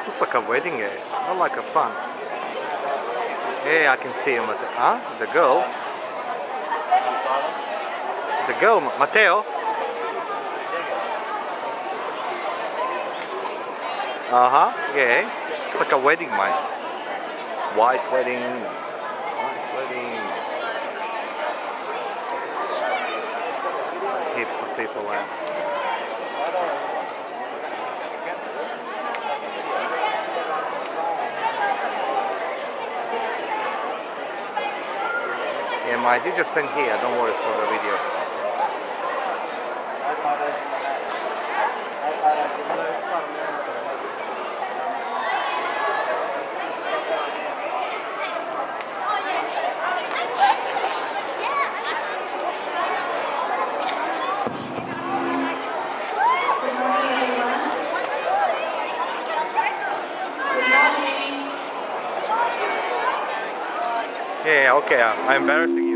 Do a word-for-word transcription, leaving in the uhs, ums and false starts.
Looks like a wedding, eh? Not like a fun. Yeah, I can see him. Huh? The girl. The girl, Matteo. Uh-huh, yeah. It's like a wedding, mate. White wedding. White wedding. Some heaps of people there. Yeah, mate, you just stand here. Don't worry for the video. Yeah, okay, I'm embarrassing